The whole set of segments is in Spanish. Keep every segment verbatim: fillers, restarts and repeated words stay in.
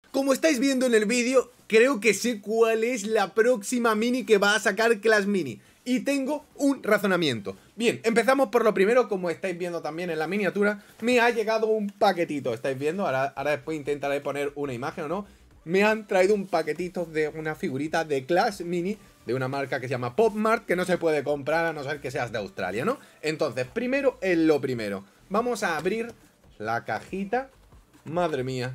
Como estáis viendo en el vídeo, creo que sé cuál es la próxima mini que va a sacar Clash Mini. Y tengo un razonamiento. Bien, empezamos por lo primero. Como estáis viendo también en la miniatura, me ha llegado un paquetito. ¿Estáis viendo? Ahora, ahora después intentaré poner una imagen o no. Me han traído un paquetito de una figurita de Clash Mini de una marca que se llama PopMart, que no se puede comprar a no ser que seas de Australia, ¿no? Entonces, primero en lo primero. Vamos a abrir la cajita. Madre mía.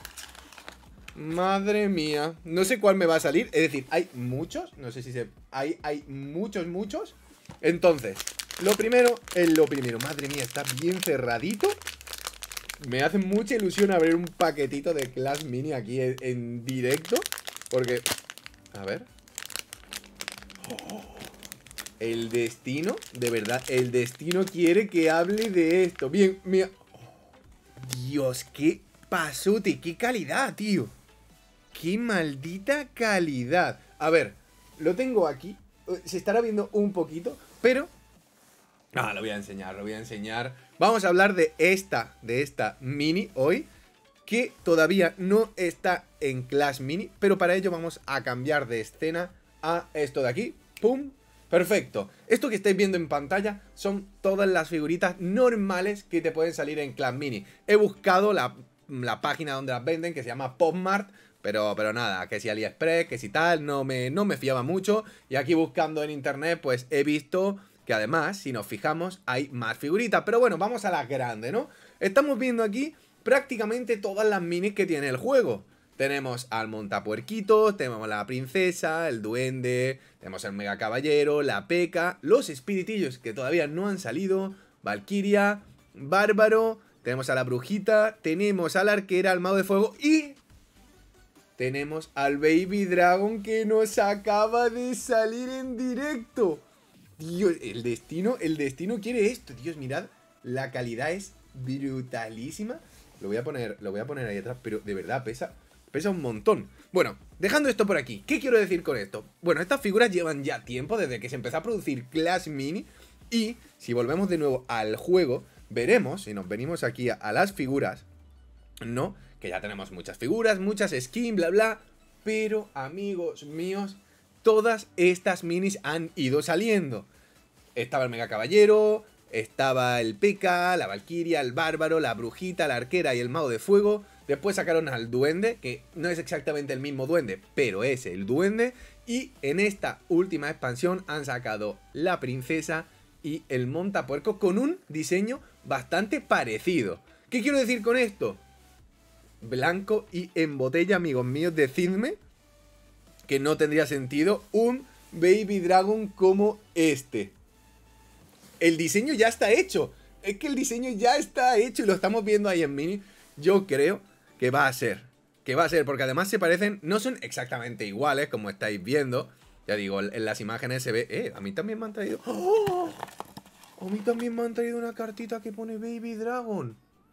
Madre mía. No sé cuál me va a salir. Es decir, hay muchos. No sé si se... Hay, hay muchos, muchos. Entonces, lo primero es lo primero. Madre mía, está bien cerradito. Me hace mucha ilusión abrir un paquetito de Clash Mini aquí en, en directo. Porque... A ver. Oh, el destino, de verdad, el destino quiere que hable de esto. Bien, mira. Oh, Dios, qué pasote, qué calidad, tío. ¡Qué maldita calidad! A ver, lo tengo aquí. Se estará viendo un poquito, pero... Ah, lo voy a enseñar, lo voy a enseñar. Vamos a hablar de esta, de esta mini hoy, que todavía no está en Clash Mini, pero para ello vamos a cambiar de escena a esto de aquí. ¡Pum! Perfecto. Esto que estáis viendo en pantalla son todas las figuritas normales que te pueden salir en Clash Mini. He buscado la, la página donde las venden, que se llama PopMart. Pero, pero nada, que si AliExpress, que si tal, no me, no me fiaba mucho. Y aquí buscando en internet, pues he visto que además, si nos fijamos, hay más figuritas. Pero bueno, vamos a las grandes, ¿no? Estamos viendo aquí prácticamente todas las minis que tiene el juego. Tenemos al montapuerquitos, tenemos la princesa, el duende, tenemos el mega caballero, la P.E.K.K.A, los espiritillos que todavía no han salido, Valkyria, Bárbaro, tenemos a la brujita, tenemos a la arquera, al mago de fuego y... tenemos al Baby Dragon que nos acaba de salir en directo. Dios, el destino, el destino quiere esto. Dios, mirad, la calidad es brutalísima. Lo voy a poner, lo voy a poner ahí atrás, pero de verdad pesa, pesa un montón. Bueno, dejando esto por aquí, ¿qué quiero decir con esto? Bueno, estas figuras llevan ya tiempo desde que se empezó a producir Clash Mini. Y si volvemos de nuevo al juego, veremos, si nos venimos aquí a, a las figuras, ¿no? Que ya tenemos muchas figuras, muchas skins, bla, bla. Pero, amigos míos, todas estas minis han ido saliendo. Estaba el Mega Caballero, estaba el P E K K A, la Valkyria, el Bárbaro, la Brujita, la Arquera y el Mago de Fuego. Después sacaron al Duende, que no es exactamente el mismo Duende, pero es el Duende. Y en esta última expansión han sacado la Princesa y el Montapuerco con un diseño bastante parecido. ¿Qué quiero decir con esto? Blanco y en botella, amigos míos, decidme que no tendría sentido un Baby Dragon como este. El diseño ya está hecho. Es que el diseño ya está hecho y lo estamos viendo ahí en Mini. Yo creo que va a ser. Que va a ser, porque además se parecen, no son exactamente iguales, como estáis viendo. Ya digo, en las imágenes se ve... Eh, a mí también me han traído... ¡Oh! A mí también me han traído una cartita que pone Baby Dragon.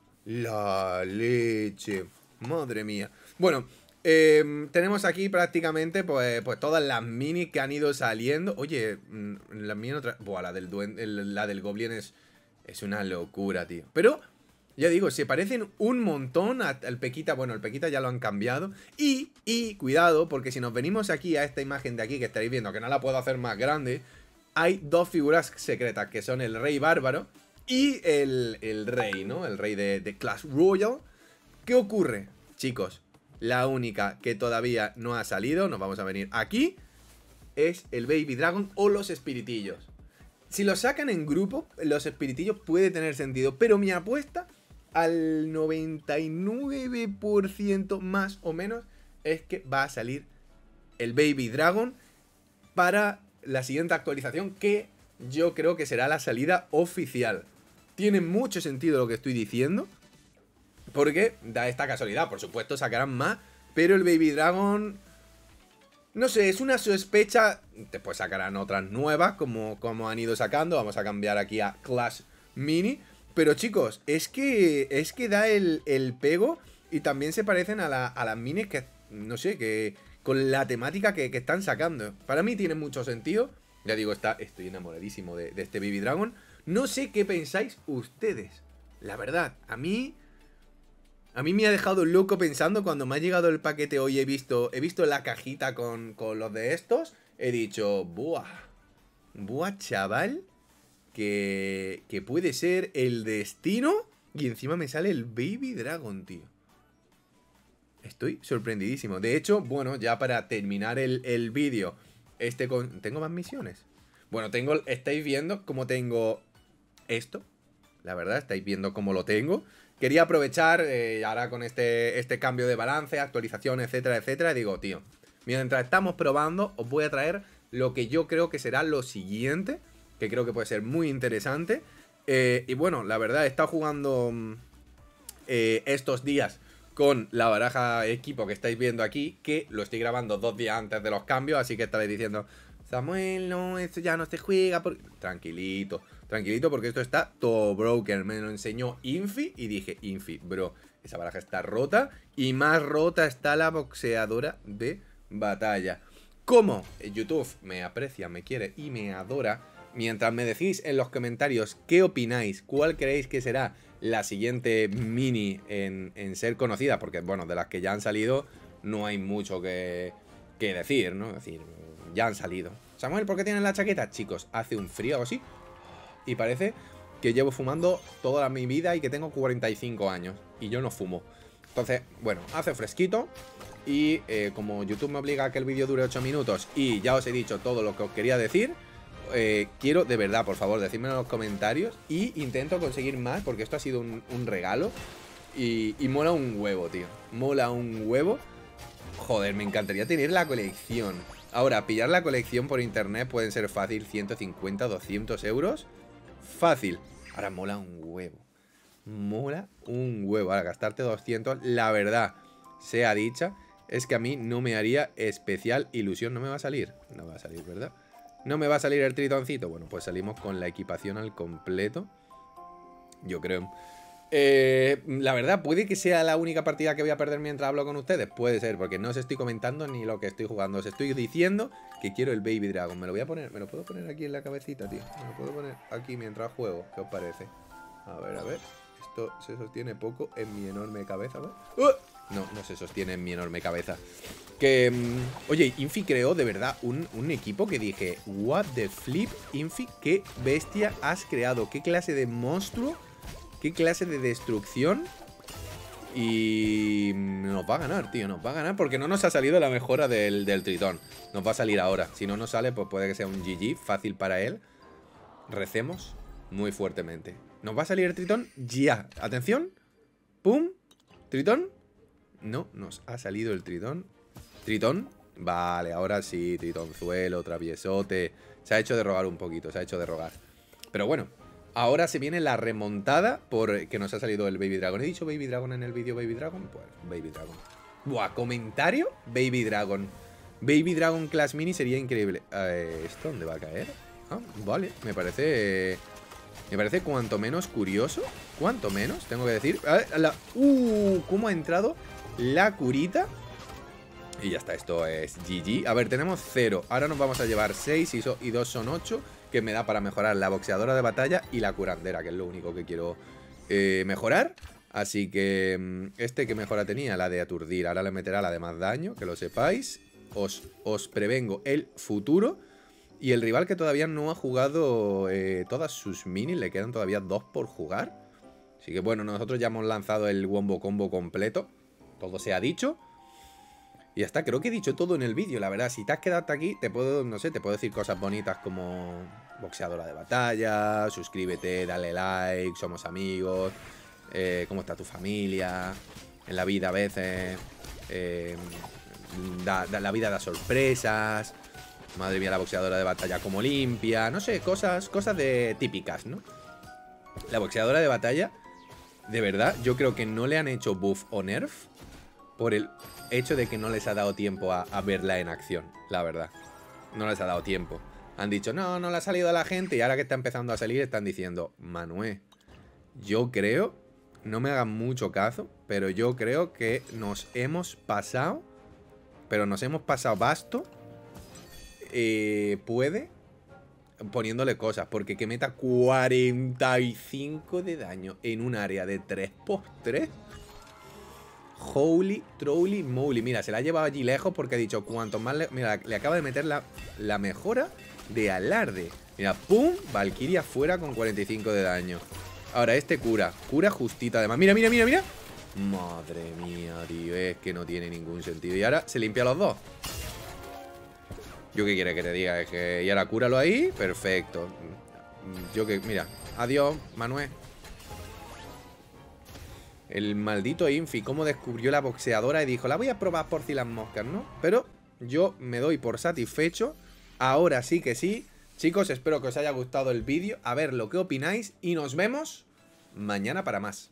La leche. Madre mía. Bueno, eh, tenemos aquí prácticamente pues, pues todas las minis que han ido saliendo. Oye, la mía otra... Buah, la del duende, la del Goblin es, es una locura, tío. Pero, ya digo, se parecen un montón al P E K K A. Bueno, el P E K K A ya lo han cambiado. Y, y, cuidado, porque si nos venimos aquí a esta imagen de aquí que estaréis viendo, que no la puedo hacer más grande, hay dos figuras secretas, que son el Rey Bárbaro y el, el Rey, ¿no? El Rey de, de Clash Royale. ¿Qué ocurre? Chicos, la única que todavía no ha salido, nos vamos a venir aquí, es el Baby Dragon o los espiritillos. Si los sacan en grupo, los espiritillos puede tener sentido, pero mi apuesta al noventa y nueve por ciento más o menos es que va a salir el Baby Dragon para la siguiente actualización, que yo creo que será la salida oficial. Tiene mucho sentido lo que estoy diciendo, porque da esta casualidad. Por supuesto sacarán más, pero el Baby Dragon, no sé, es una sospecha. Después sacarán otras nuevas, como, como han ido sacando. Vamos a cambiar aquí a Clash Mini. Pero chicos, es que es que da el, el pego. Y también se parecen a, la, a las minis que, no sé, que con la temática que, que están sacando. Para mí tiene mucho sentido. Ya digo, está, estoy enamoradísimo de, de este Baby Dragon. No sé qué pensáis ustedes. La verdad, a mí... A mí me ha dejado loco pensando cuando me ha llegado el paquete hoy, he visto, he visto la cajita con, con los de estos, he dicho, buah, buah chaval, que, que puede ser el destino y encima me sale el Baby Dragon, tío. Estoy sorprendidísimo. De hecho, bueno, ya para terminar el, el vídeo, este con... ¿Tengo más misiones? Bueno, tengo, estáis viendo cómo tengo esto, la verdad, estáis viendo cómo lo tengo. Quería aprovechar, eh, ahora con este, este cambio de balance, actualización, etcétera, etcétera. Digo, tío, mientras estamos probando, os voy a traer lo que yo creo que será lo siguiente, que creo que puede ser muy interesante. Eh, y bueno, la verdad, he estado jugando eh, estos días con la baraja equipo que estáis viendo aquí, que lo estoy grabando dos días antes de los cambios, así que estaréis diciendo, Samuel, no, esto ya no se juega. Por... Tranquilito. Tranquilito porque esto está todo broken. Me lo enseñó Infi y dije, Infi, bro, esa baraja está rota. Y más rota está la boxeadora de batalla. Como YouTube me aprecia, me quiere y me adora, mientras me decís en los comentarios qué opináis, cuál creéis que será la siguiente mini en, en ser conocida, porque bueno, de las que ya han salido no hay mucho que, que decir, ¿no? Es decir, ya han salido. Samuel, ¿por qué tienes la chaqueta? Chicos, hace un frío o así. Y parece que llevo fumando toda mi vida y que tengo cuarenta y cinco años. Y yo no fumo. Entonces, bueno, hace fresquito. Y eh, como YouTube me obliga a que el vídeo dure ocho minutos y ya os he dicho todo lo que os quería decir, eh, quiero de verdad, por favor, decírmelo en los comentarios. Y intento conseguir más porque esto ha sido un, un regalo. Y, y mola un huevo, tío. Mola un huevo. Joder, me encantaría tener la colección. Ahora, pillar la colección por internet pueden ser fácil, ciento cincuenta, doscientos euros. Fácil. Ahora mola un huevo. Mola un huevo. Ahora gastarte doscientos, la verdad, sea dicha, es que a mí no me haría especial ilusión. No me va a salir. No va a salir, ¿verdad? No me va a salir el tritoncito. Bueno, pues salimos con la equipación al completo. Yo creo. Eh, la verdad, puede que sea la única partida que voy a perder mientras hablo con ustedes. Puede ser, porque no os estoy comentando ni lo que estoy jugando. Os estoy diciendo que quiero el Baby Dragon. Me lo voy a poner, me lo puedo poner aquí en la cabecita, tío. Me lo puedo poner aquí mientras juego. ¿Qué os parece? A ver, a ver. Esto se sostiene poco en mi enorme cabeza. ¿Ves? ¡Uh! No, no se sostiene en mi enorme cabeza. Que, um, oye, Infi creó de verdad un, un equipo que dije, what the flip, Infi, qué bestia has creado. Qué clase de monstruo. ¿Qué clase de destrucción? Y nos va a ganar, tío, nos va a ganar porque no nos ha salido la mejora del, del tritón. Nos va a salir ahora. Si no nos sale, pues puede que sea un G G, fácil para él. Recemos muy fuertemente. Nos va a salir el tritón ya. Atención. Pum. Tritón. No, nos ha salido el tritón. Tritón. Vale, ahora sí, tritonzuelo, traviesote. Se ha hecho de rogar un poquito, se ha hecho de rogar. Pero bueno. Ahora se viene la remontada porque nos ha salido el Baby Dragon. ¿He dicho Baby Dragon en el vídeo Baby Dragon? Pues Baby Dragon. Buah, comentario Baby Dragon. Baby Dragon Class Mini sería increíble. Eh, ¿Esto dónde va a caer? Ah, vale, me parece... Me parece cuanto menos curioso. Cuanto menos, tengo que decir. A ver, la... Uh, ¿cómo ha entrado la curita? Y ya está, esto es G G. A ver, tenemos cero. Ahora nos vamos a llevar seis y, so y dos son ocho. Que me da para mejorar la boxeadora de batalla y la curandera, que es lo único que quiero eh, mejorar. Así que este que mejora tenía, la de aturdir, ahora le meterá la de más daño, que lo sepáis. Os, os prevengo el futuro. Y el rival que todavía no ha jugado eh, todas sus minis, le quedan todavía dos por jugar. Así que bueno, nosotros ya hemos lanzado el wombo combo completo. Todo se ha dicho. Y ya está, creo que he dicho todo en el vídeo, la verdad. Si te has quedado hasta aquí, te puedo, no sé, te puedo decir cosas bonitas como boxeadora de batalla, suscríbete, dale like, somos amigos, eh, cómo está tu familia, en la vida a veces, eh, da, da, la vida da sorpresas, madre mía, la boxeadora de batalla como limpia, no sé, cosas, cosas de típicas, ¿no? La boxeadora de batalla, de verdad, yo creo que no le han hecho buff o nerf por el hecho de que no les ha dado tiempo a, a verla en acción, la verdad. No les ha dado tiempo. Han dicho, no, no le ha salido a la gente. Y ahora que está empezando a salir están diciendo, Manuel, yo creo, no me hagan mucho caso, pero yo creo que nos hemos pasado, pero nos hemos pasado basto. Eh, puede poniéndole cosas, porque que meta cuarenta y cinco de daño en un área de tres por tres. Holy, trolley, moly. Mira, se la ha llevado allí lejos porque ha dicho cuanto más... Le... Mira, le acaba de meter la, la mejora de alarde. Mira, pum, Valkyria fuera con cuarenta y cinco de daño. Ahora este cura, cura justita además. Mira, mira, mira, mira. Madre mía, tío, es que no tiene ningún sentido. Y ahora se limpia los dos. Yo qué quiere que te diga, es que... Y ahora cúralo ahí, perfecto. Yo que... Mira, adiós, Manuel. El maldito Infi, cómo descubrió la boxeadora y dijo, la voy a probar por si las moscas, ¿no? Pero yo me doy por satisfecho. Ahora sí que sí. Chicos, espero que os haya gustado el vídeo. A ver lo que opináis y nos vemos mañana para más.